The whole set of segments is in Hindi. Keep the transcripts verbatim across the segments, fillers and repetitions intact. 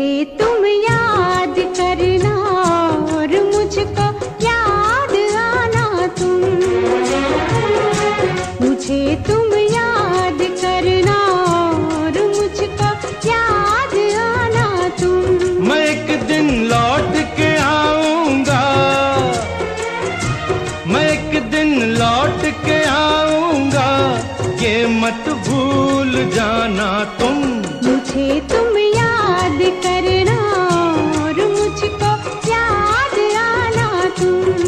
मुझे तुम याद करना और मुझको याद आना तुम, मुझे तुम याद करना और मुझको याद आना तुम। मैं एक दिन लौट के आऊंगा, मैं एक दिन लौट के आऊंगा, ये मत भूल जाना तुम। मुझे तुम याद करना और मुझको याद आना तुम।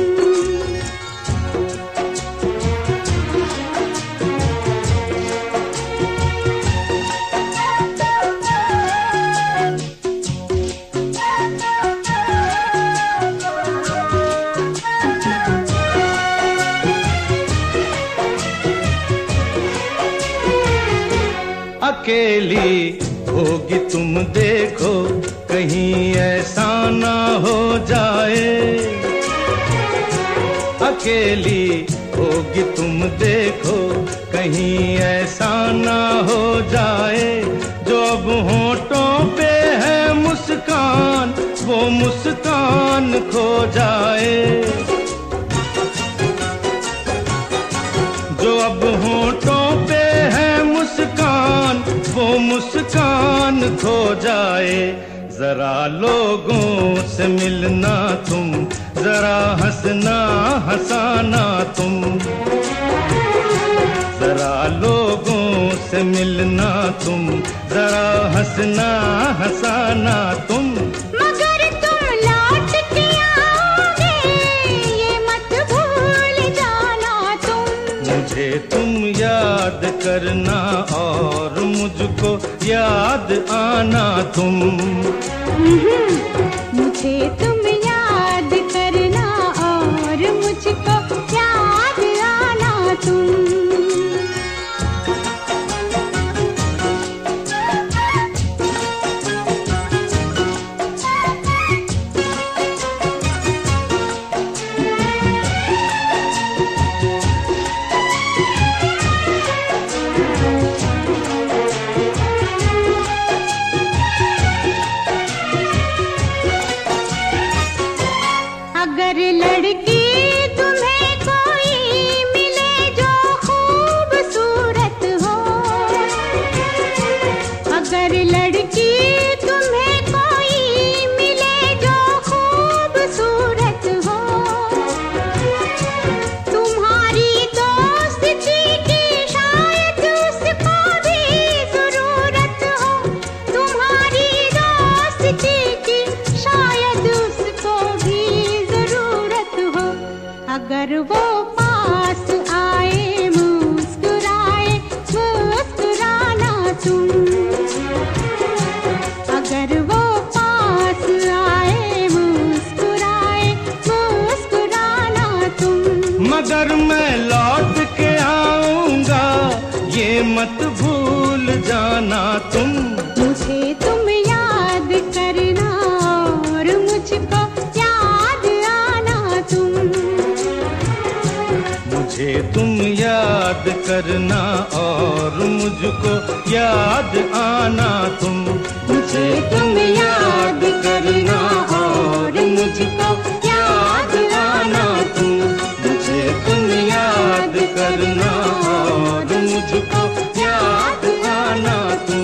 अकेली होगी तुम देखो, कहीं ऐसा ना हो जाए। अकेली होगी तुम देखो, कहीं ऐसा ना हो जाए। जो अब होठों पे है मुस्कान, वो मुस्कान खो जाए। जो अब होठों पे है मुस्कान, वो मुस्कान खो जाए। जरा लोगों से मिलना तुम, जरा हंसना हंसाना तुम। जरा लोगों से मिलना तुम, जरा हंसना हंसाना तुम। मगर तुम लौट के आओगे, ये मत भूल जाना तुम। मुझे तुम याद करना और मुझको याद आना तुम। मुझे तुम याद करना और मुझको याद आना तुम। अगर लड़की तुम्हें कोई मिले जो खूबसूरत हो, अगर लड़की तुम्हें कोई मिले जो खूबसूरत हो, तुम्हारी दोस्ती की शायद उसको भी जरूरत हो। तुम्हारी दोस्ती की शायद उसको भी अगर वो पास आए मुस्कुराए मुस्कुराना तुम। अगर वो पास आए मुस्कुराए मुस्कुराना तुम। मगर मैं लौट के आऊंगा, ये मत भूल जाना तुम। मुझे तुम याद करना और मुझको याद आना तुम। मुझे तुम याद करना और मुझको याद आना तुम। मुझे तुम याद करना और मुझको याद आना तुम। मुझे तुम याद करना और मुझको याद आना तुम।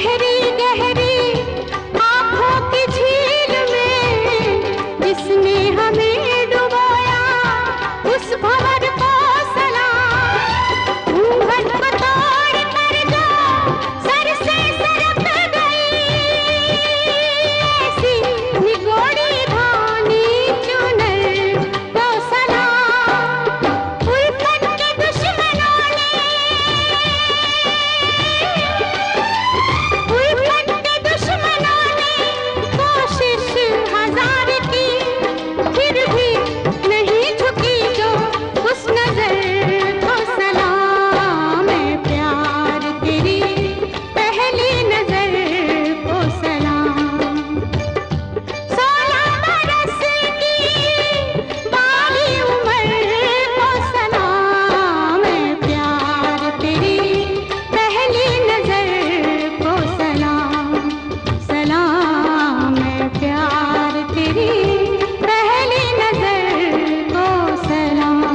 गहरी गहरी आँखों की झील में जिसने हमें डुबोया उस भंवर को सलाम। घूंघट को तोड़ कर जो सर से सरक गई ऐसी निगोड़ी धानी चुनर को सलाम। उल्फत के दुश्मनों ने उल्फत के दुश्मनों ने कोशिश हजार की फिर भी नहीं झुकी जो उस नजर को सलाम। मैं प्यार तेरी पहली नजर को सलाम। सोलह बरस की बाली उम्र को सलाम। मैं प्यार तेरी पहली नजर को सलाम। सलाम मैं प्यार तेरी पहली नजर को सलाम।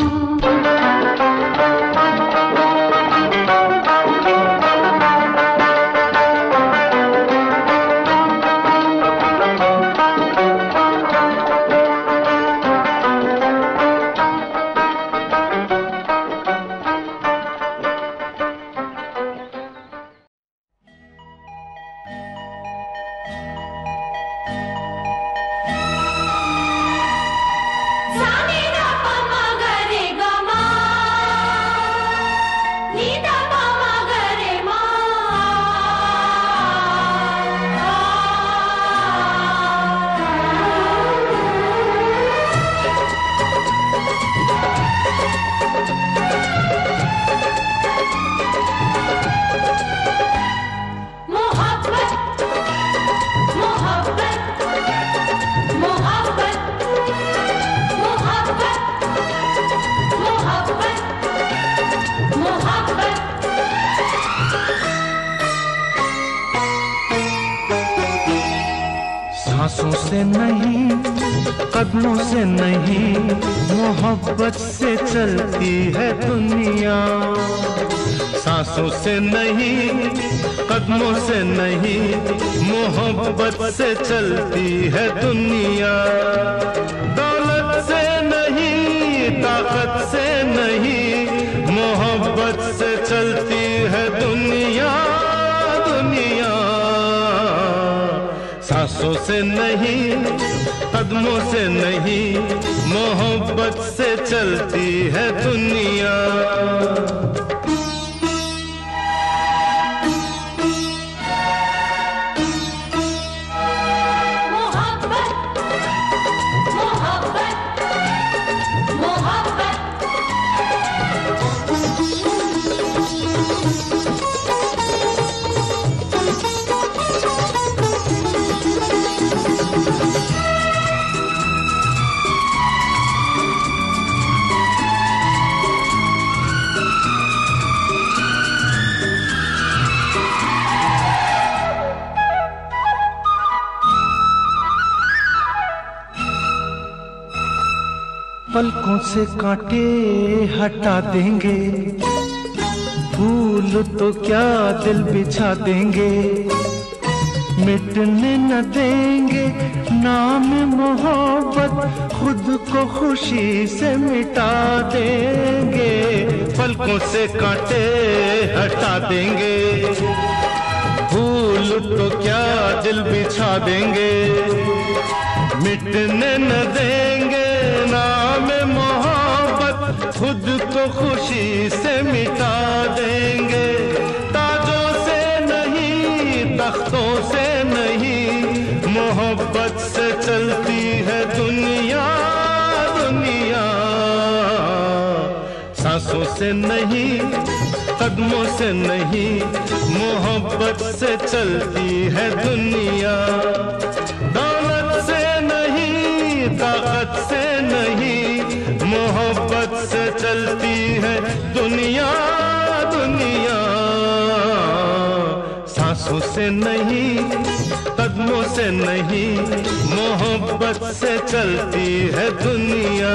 मोहब्बत मोहब्बत मोहब्बत मोहब्बत मोहब्बत मोहब्बत। सांसों से नहीं कदमों से नहीं मोहब्बत से चलती है दुनिया। सांसों से नहीं कदमों से नहीं मोहब्बत से चलती है दुनिया। दौलत से नहीं ताकत से नहीं मोहब्बत से चलती है दुनिया दुनिया। सांसों से नहीं कदमों से नहीं मोहब्बत से चलती है दुनिया। मोहब्बत मोहब्बत मोहब्बत। पलकों से कांटे हटा देंगे फूल तो क्या दिल बिछा देंगे। मिटने न देंगे नाम मोहब्बत खुद को खुशी से मिटा देंगे। पलकों से कांटे हटा देंगे फूल तो क्या दिल बिछा देंगे। मिटने न देंगे नाम मोहब्बत खुद को खुशी से मिटा देंगे। ताजों से नहीं तख्तों से नहीं मोहब्बत से चलती है दुनिया दुनिया। सांसों से नहीं कदमों से नहीं मोहब्बत से चलती है दुनिया। दौलत से नहीं ताकत से नहीं मोहब्बत से चलती है दुनिया दुनिया। सांसों से नहीं कदमों से नहीं मोहब्बत से चलती है दुनिया।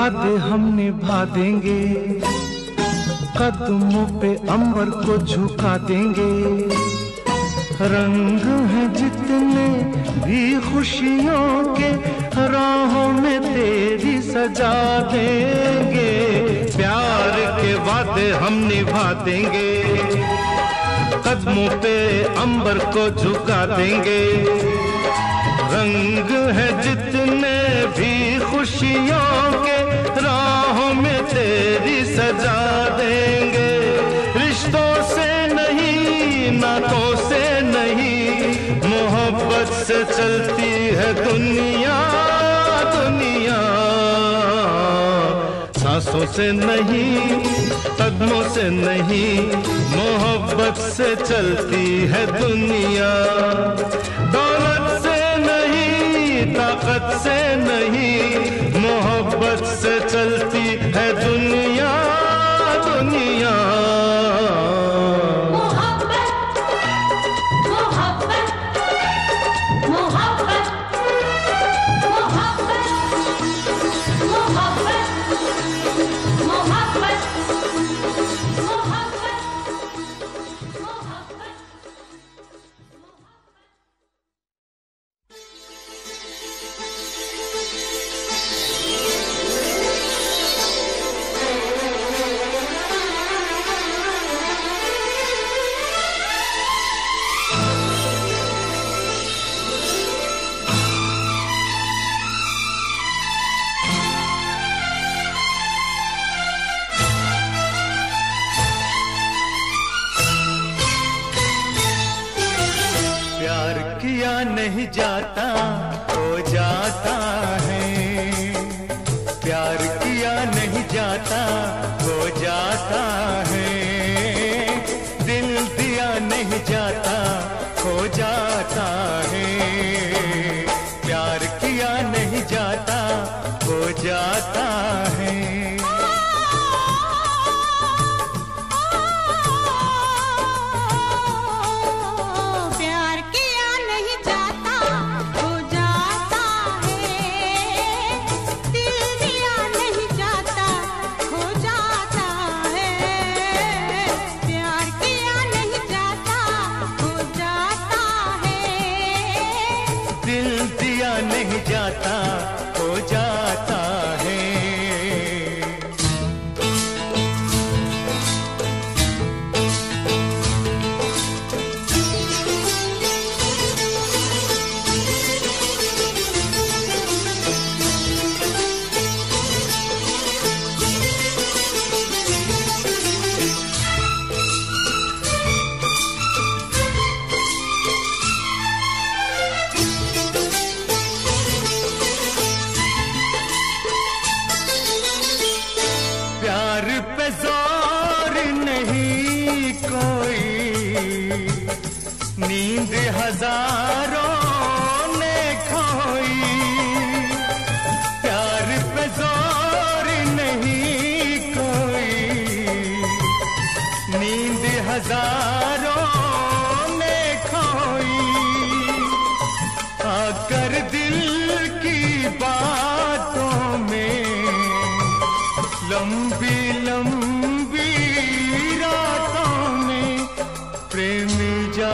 वादे हम निभा देंगे, कदमों पे अंबर को झुका देंगे। रंग हैं जितने भी खुशियों के, राहों में तेरी सजा देंगे। प्यार के वादे हम निभा देंगे, कदमों पे अंबर को झुका देंगे। रंग है जितने भी खुशियों के, राहों में तेरी सजा देंगे। रिश्तों से नहीं, नातों से नहीं, मोहब्बत से चलती है दुनिया दुनिया। सांसों से नहीं, कदमों से नहीं, मोहब्बत से चलती है दुनिया। दौलत से नहीं, ताकत से नहीं, मोहब्बत से चलती है दुनिया दुनिया। मोहब्बत मोहब्बत मोहब्बत मोहब्बत मोहब्बत मोहब्बत मोहब्बत नहीं जाता हो जाता है, प्यार किया नहीं जाता हो जाता है। दिल दिया नहीं जाता हो जाता है, प्यार किया नहीं जाता हो जाता है। नहीं जाता हो जाता है। नींद हजारों ने खोई, प्यार पे जोर नहीं कोई। नींद हजारों ने खोई, आकर दिल की बातों में लंबी लंबी रातों में प्रेम जा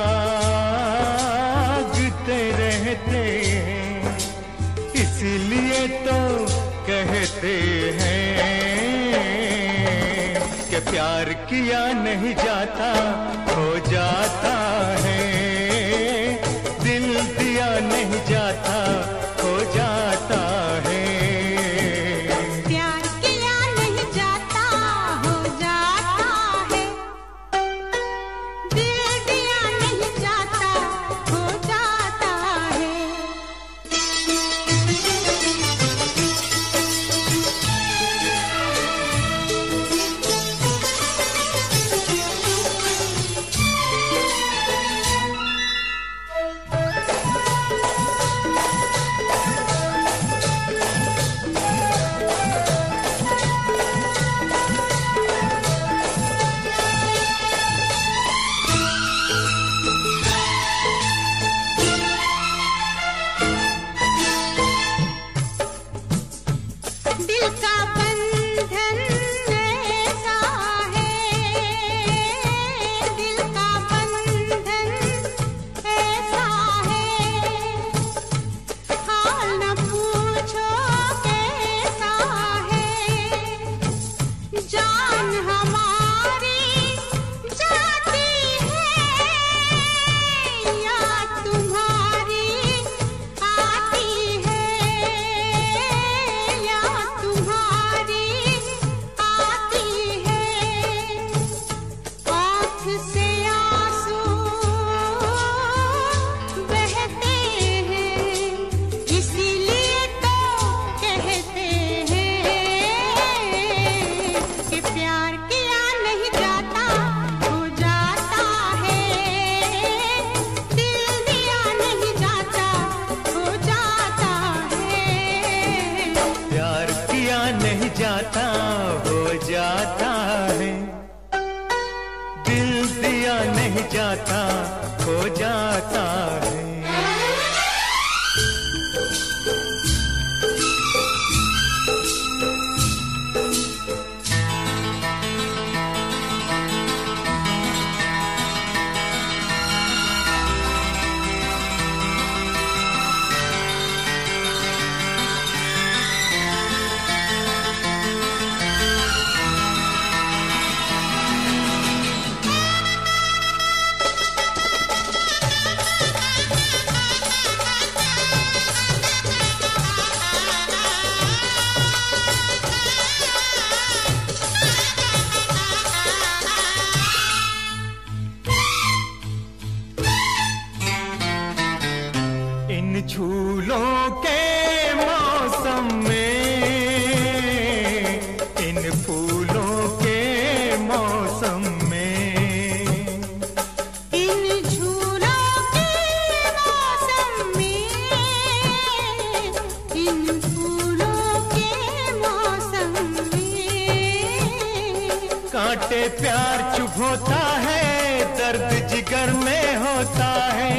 इसलिए तो कहते हैं कि प्यार किया नहीं जाता हो जाता है। दिल दिया नहीं जाता हो जाता है। प्यार किया नहीं जाता हो जाता है, दिल दिया नहीं जाता हो जाता है। जाता, खो जाता है। झूलों के मौसम में, इन फूलों के मौसम में, इन झूलों के मौसम में, इन फूलों के मौसम में, कांटे प्यार चुभोता है, दर्द जिगर में होता है।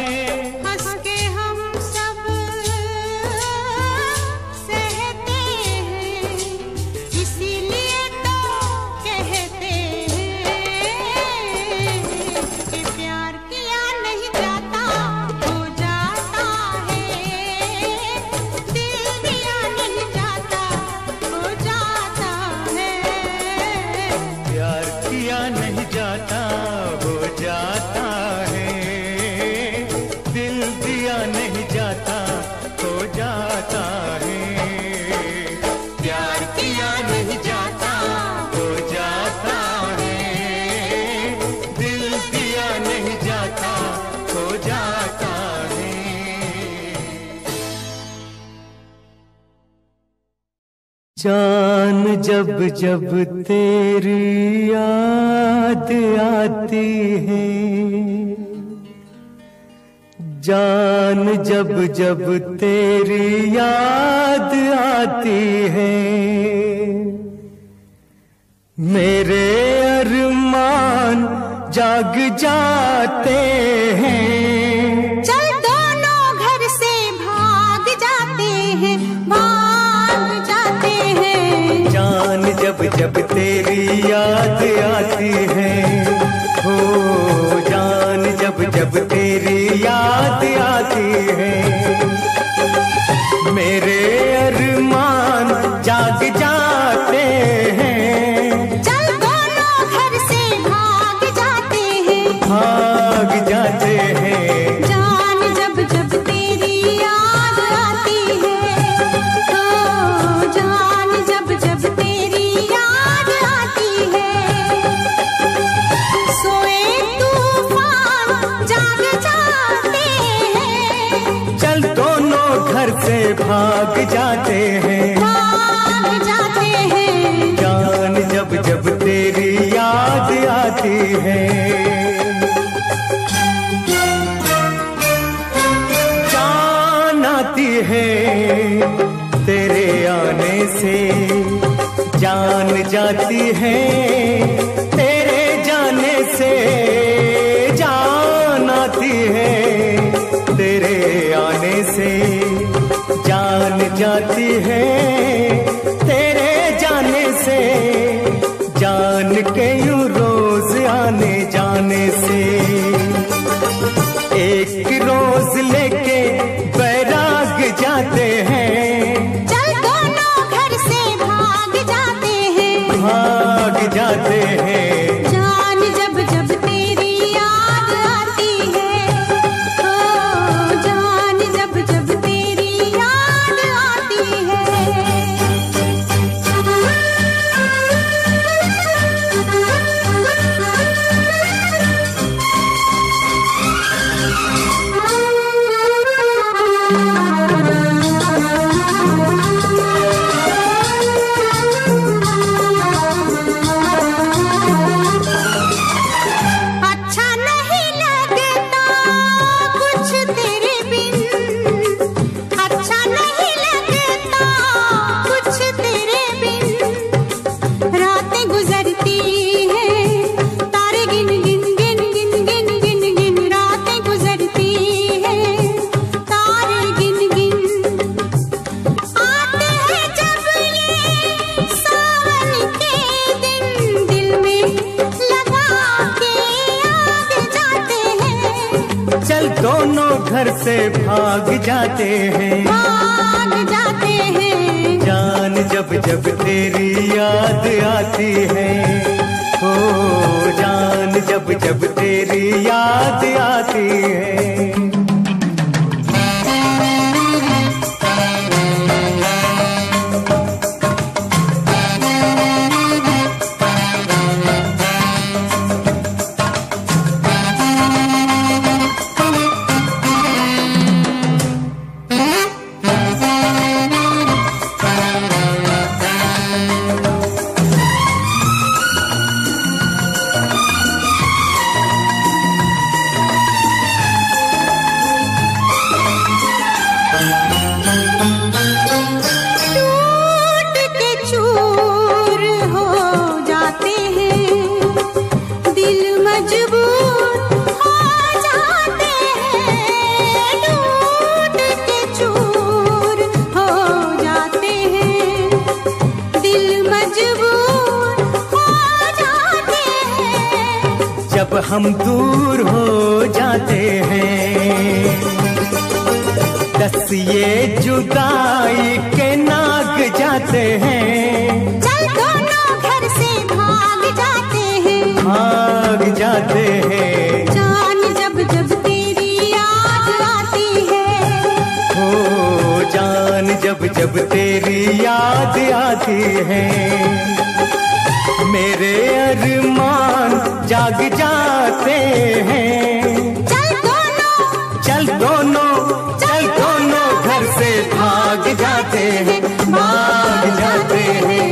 जान जब जब तेरी याद आती है, जान जब जब तेरी याद आती है, मेरे अरमान जाग जाते हैं। चल दोनों घर से भाग जाते हैं, भाग जाते हैं। जान जब जब तेरी याद आती है, हो जान जब जब तेरी याद आती है, मेरे अरमान जाग जाते हैं। चल दोनों घर से भाग जाते हैं, भाग जाते हैं। जान जब जब तेरी याद आती है, तो जान जब जब तेरी याद आती है, सोए तूफान जाग जाते हैं। चल दोनों घर से भाग जाते हैं, भाग जाते हैं। जान जब जब तेरी याद आती है। जान आती है तेरे आने से, जान जाती है तेरे जाने से। जान आती है तेरे आने से, जान जाती है तेरे जाने से। जान के यूं रोज आने जाने से, एक रोज लेके बैराग जाते हैं। चल दोनों घर से भाग जाते हैं, भाग जाते हैं। जान जब जब तेरी याद आती है, ओ जान जब जब तेरी याद आती है। चल दोनों घर से भाग जाते हैं, भाग जाते हैं। जान जब जब तेरी याद आती है, हो जान जब जब तेरी याद आती है। टूट के चूर हो जाते हैं, दिल मजबूर हो जाते हैं। टूट के चूर हो जाते हैं, दिल मजबूर हो जाते हैं। जब हम दूर हो जाते हैं, दस ये जुदाई के नाग जाते हैं, चल दोनों घर से भाग जाते हैं, भाग जाते हैं। जान जब जब तेरी याद आती है, हो जान जब जब तेरी याद आती है। मेरे अरमान जाग जाते हैं, चल दोनों चल दोनों चल दोनों घर से भाग जाते हैं, भाग जाते हैं।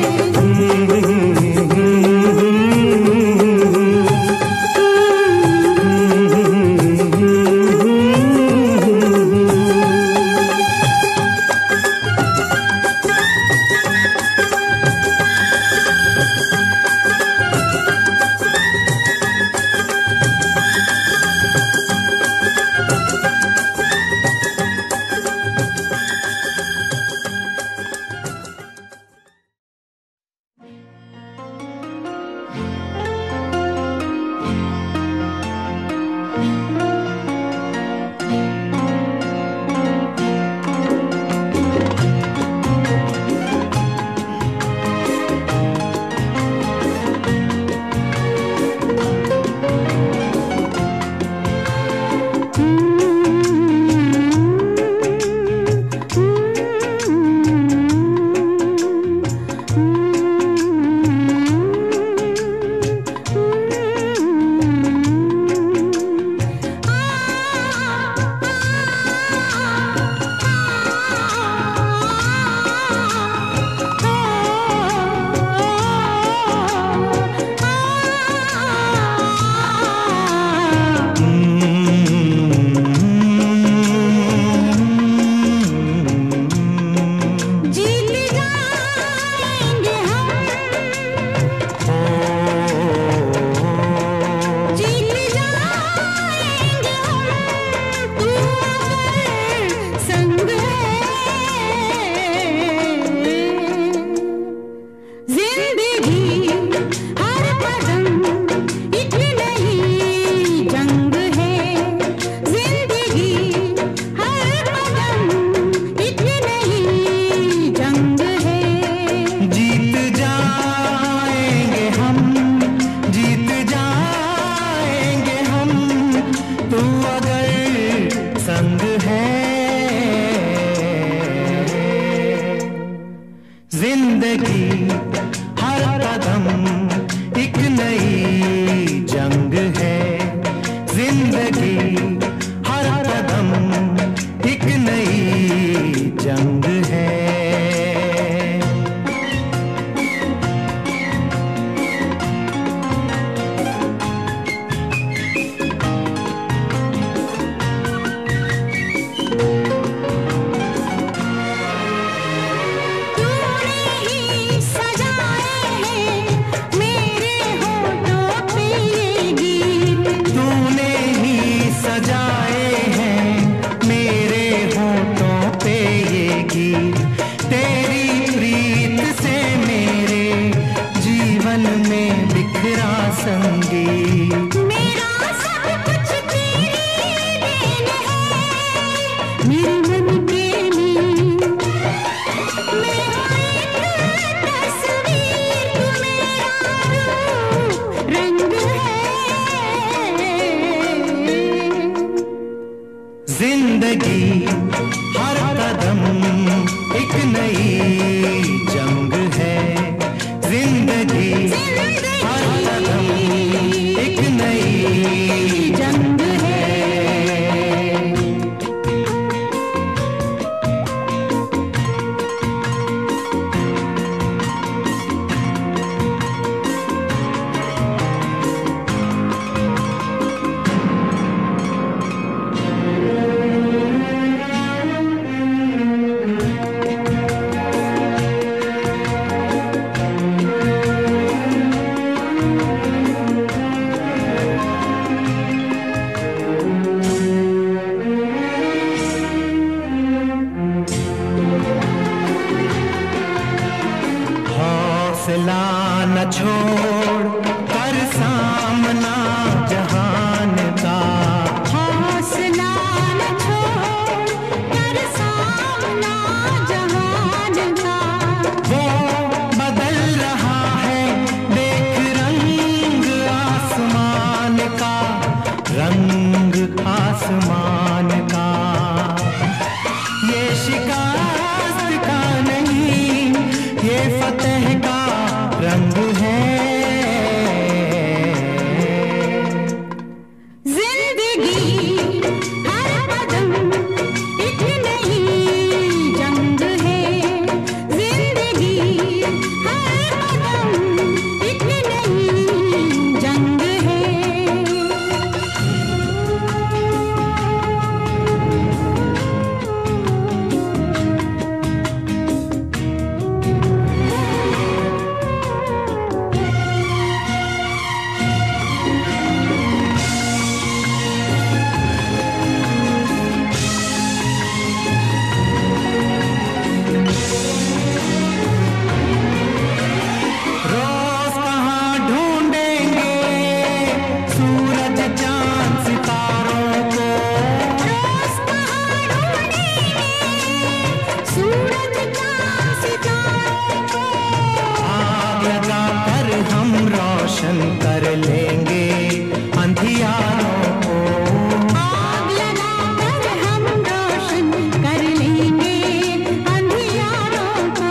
जिंदगी हर कदम एक नई जंग है, जिंदगी हर कदम एक नई जंग है। हौसला न छोड़ कर सामना जहान का, हौसला न छोड़ कर सामना जहान का। वो बदल रहा है देख रंग आसमान का, रंग आसमान का। ये शिकस्त का नहीं, ये फतेह का रंग है। जिंदगी हर कदम एक नई जंग है, जिंदगी हर कदम एक नई जंग है। रोज कहाँ ढूंढेंगे सूरज चांद सितारों को, रोज कहाँ ढूंढेंगे सूरज चांद सितारों को। आग लगा कर हम रोशन कर लेंगे अंधियारों को। आग लगाकर हम रोशन कर लेंगे अंधियारों को।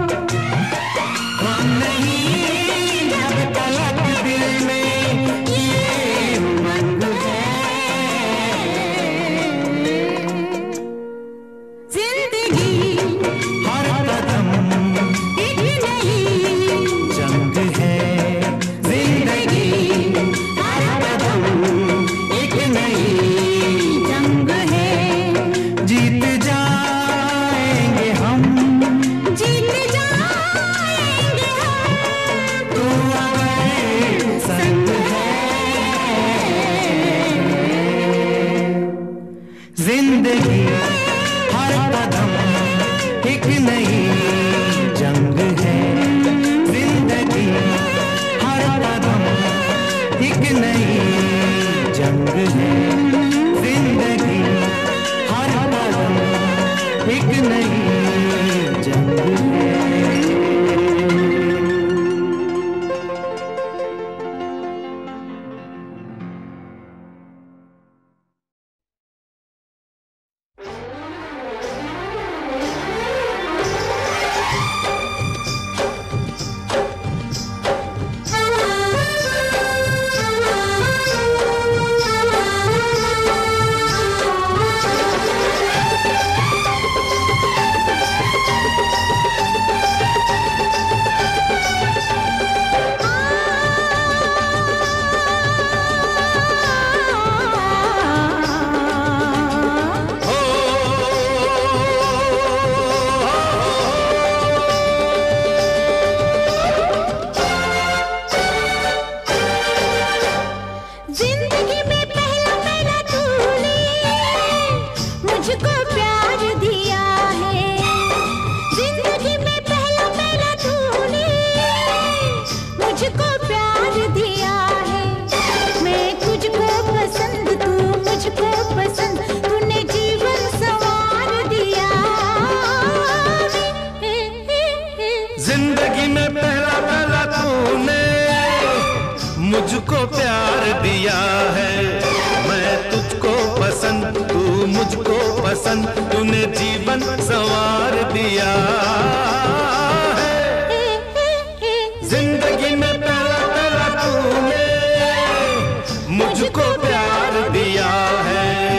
हम नहीं जब तलक दिल में ये उमंग है। जिंदगी हर कदम एक नई जंग है, जिंदगी हर कदम एक नई जंग है। जीत जाएंगे हम, जीत जाएंगे हम। तू अगर संग है। जिंदगी हर कदम एक नई जंग है, जिंदगी हर कदम एक नई जंग है, जिंदगी हर कदम एक नई जंग है। जिंदगी में पहला पहला तूने मुझको प्यार दिया है। जिंदगी में पहला पहला तूने मुझको प्यार दिया है। मैं तुझको पसंद, तू मुझको पसंद, तूने जीवन संवार दिया। जिंदगी में पहला पहला तूने मुझको प्यार दिया है। मैं तुझको पसंद, तू मुझको पसंद, तूने जीवन संवार दिया है। जिंदगी में पहला पहला तूने मुझको प्यार दिया है।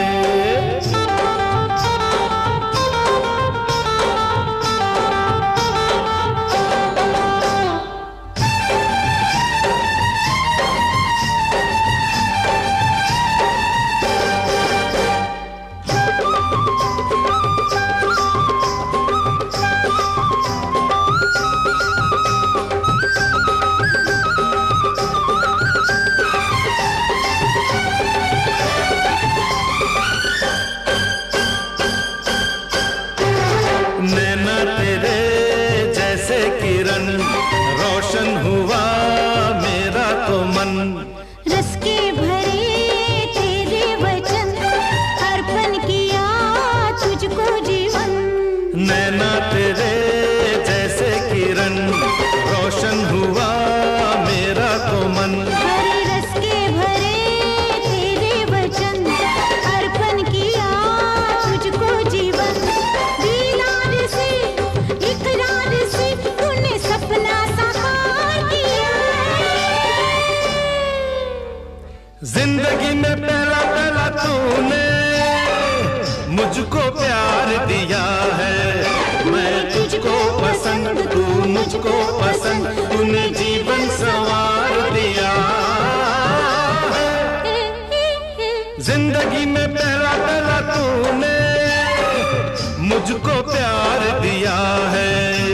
नैना तेरे जैसे किरण, रोशन हुआ मेरा तो मन। हरे रस के भरे तेरे वचन, अर्पण किया तुझको जीवन। दीदार से इकरार से तूने सपना साकार किया। जिंदगी में पहला पहला तूने मुझको प्यार दिया है। मैं तुझको पसंद, तू मुझको पसंद, तूने जीवन संवार दिया है। जिंदगी में पहला पहला तूने मुझको प्यार दिया है।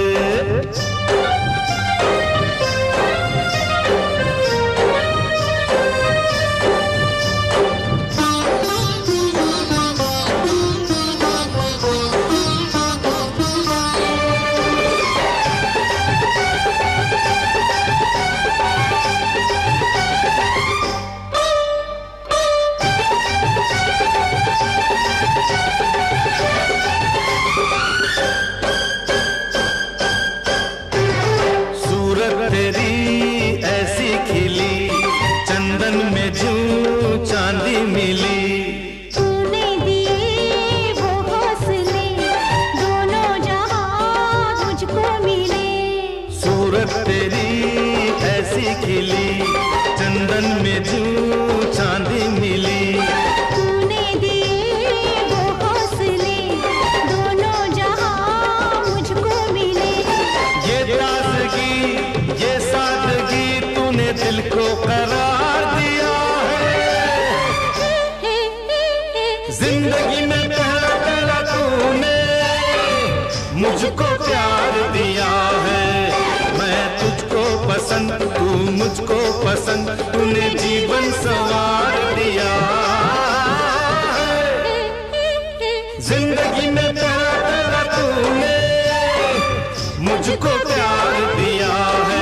खिली चंदन में जूं चांदी मिली। तूने दिए वो हौसले, दोनों जहां मुझको मिले। ये ताजगी ये सादगी तूने दिल को करार दिया है। जिंदगी में पहला पहला तूने मुझको प्यार दिया है। मैं तुझको पसंद, तू मुझको पसंद, तूने जीवन संवार दिया है। जिंदगी में पहला पहला तूने मुझको प्यार दिया है।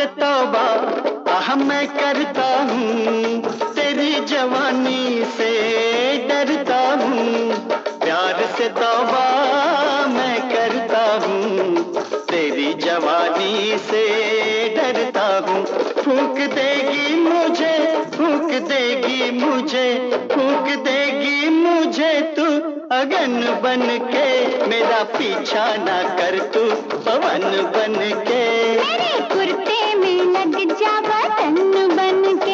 तौबा आह मैं करता हूँ, तेरी जवानी से डरता हूँ। प्यार से तौबा मैं करता हूँ, तेरी जवानी से डरता हूँ। फूंक देगी मुझे, फूंक देगी मुझे, फूंक देगी मुझे तू अगन बन के। मेरा पीछा ना कर तू पवन बन के। मेरे कुर्ते में लग जा बटन बन के।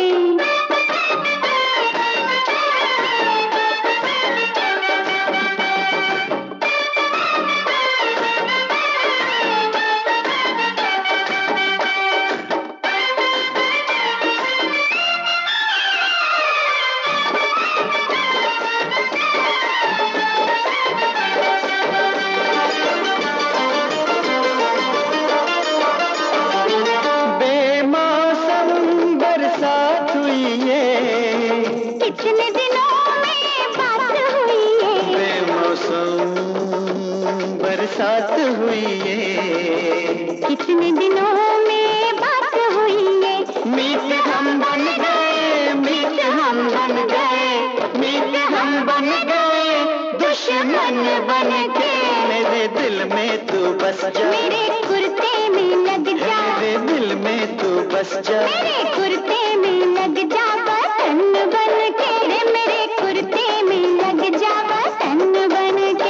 कितने दिनों में बात हुई है, बेमौसम बरसात हुई है। कितने दिनों में बात हुई है। मीत हम बन गए, मीत हम बन गए, मीत हम बन गए दुश्मन बन के। मेरे दिल में तू बस जा, मेरे कुर्ते में लग जा, मेरे दिल में तू बस जा। मेरे कुर्ते में लग जा बटन बन के। मेरे कुर्ते में लग जा बटन बन के।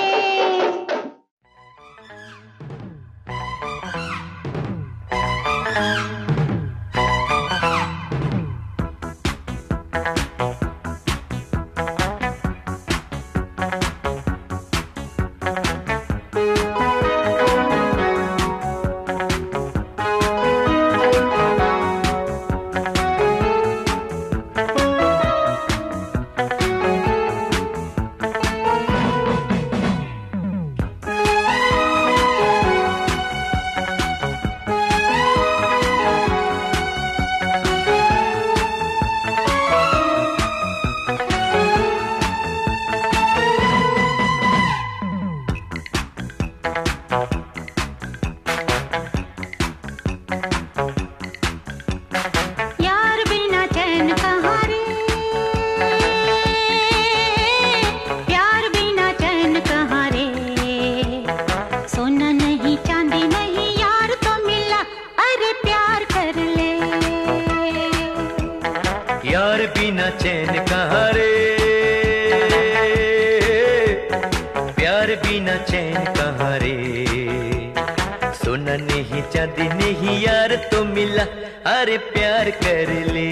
बिना चैन कहाँ रे, प्यार बिना चैन कहाँ रे। सोना नहीं चांदी नहीं यार तो मिला, अरे प्यार कर ले।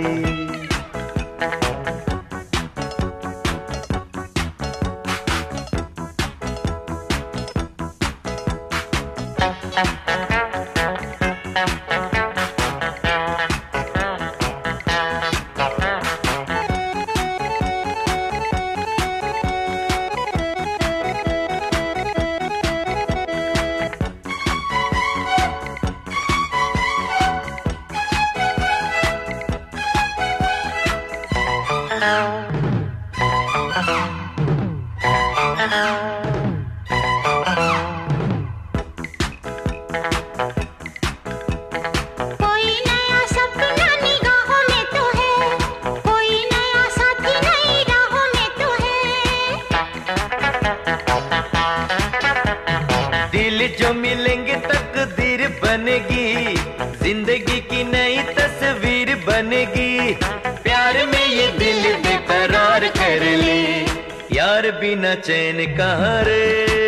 जो मिलेंगे तकदीर बनेगी, जिंदगी की नई तस्वीर बनेगी। प्यार में ये दिल बेकरार कर ले, यार बिना चैन कहाँ रे,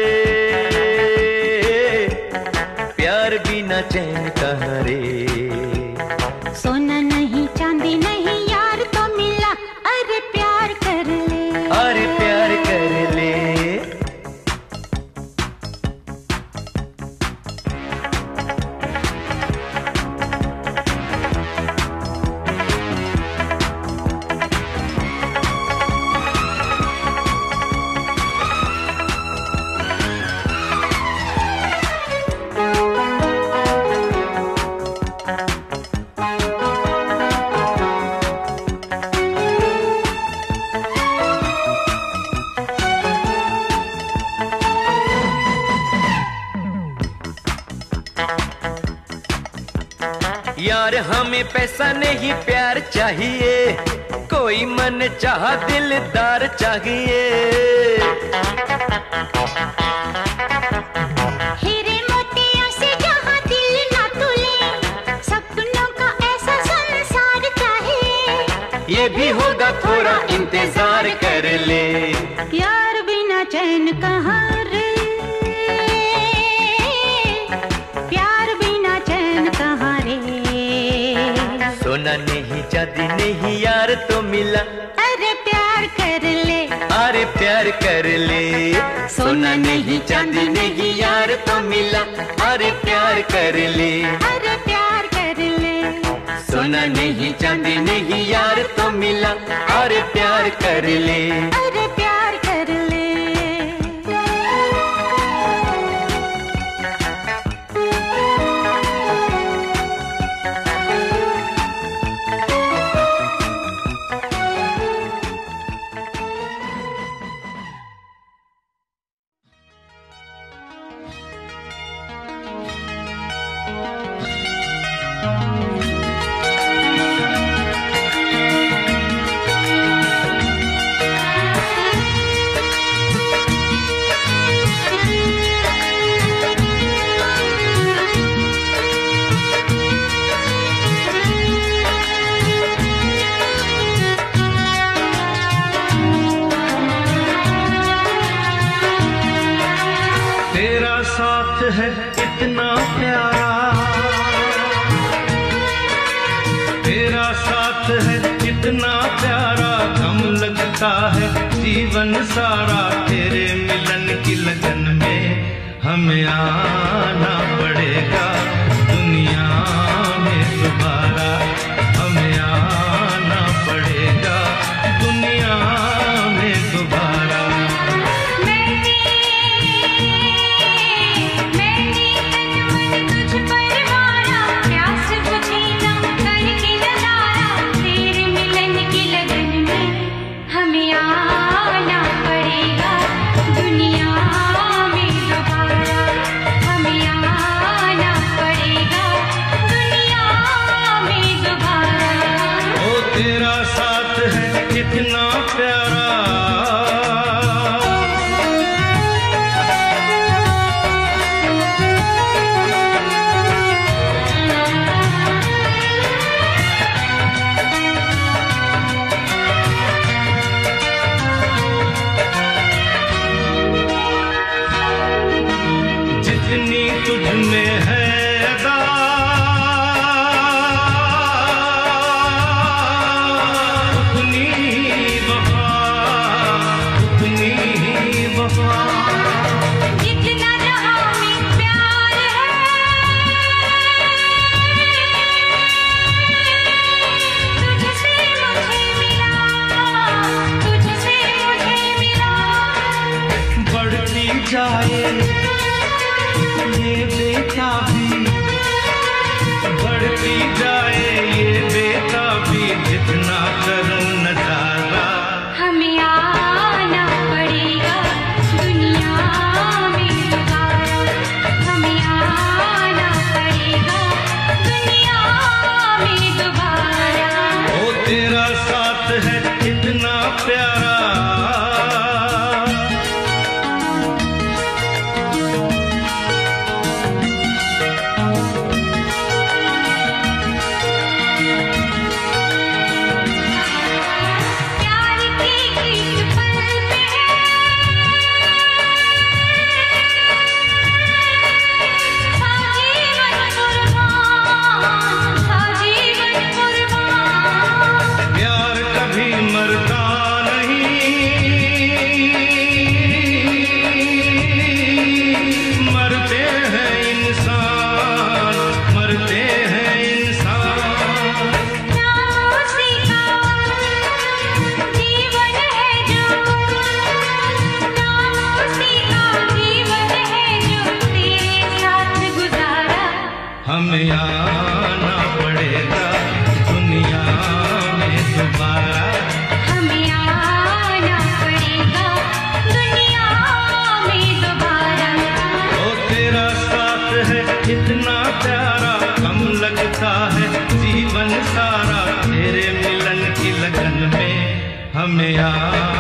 प्यार बिना चैन कहाँ रे। सोना नहीं चांदी नहीं यार तो मिला, अरे प्यार कर ले, अरे प्यार कर ले। यार हमें पैसा नहीं प्यार चाहिए, कोई मन चाहा दिलदार चाहिए। हीरे मोतियों से जहाँ दिल ना तुले, सपनों का ऐसा संसार चाहिए। ये भी होगा थोड़ा इंतजार कर ले। यार बिना चैन कहाँ रे, प्यार बिना चैन कहाँ रे। सोना नहीं चांदी नहीं यार तो मिला, अरे प्यार कर ले, अरे प्यार कर ले। सोना नहीं चांदी नहीं यार तो मिला, अरे प्यार कर ले, अरे प्यार कर ले। सोना नहीं चांदी नहीं यार तो मिला, अरे प्यार कर ले, अरे प्यार कर ले। तेरा साथ है इतना प्यारा, तेरा साथ है इतना प्यारा, गम लगता है जीवन सारा। तेरे मिलन की लगन में हमें आना पड़ेगा, दुनिया में दोबारा हमें आना पड़ेगा, दुनिया में दोबारा। तेरा साथ है कितना प्यारा। जितनी तुझ में है अदा, जितना रहा में प्यार है, तुझसे मुझे मिला, तुझसे मुझे मिला। बढ़ती जाए ये बेताबी, बढ़ती जाए ये बेताबी, जितना करूं नजारा। हमें आना पड़ेगा दुनिया में दोबारा, हमें आना पड़ेगा दुनिया में दोबारा। ओ तेरा साथ है इतना प्यारा। हमें आना पड़ेगा दुनिया में दोबारा, हमें आना पड़ेगा दुनिया में दोबारा। ओ तेरा साथ है इतना प्यारा, कम लगता है हमें याद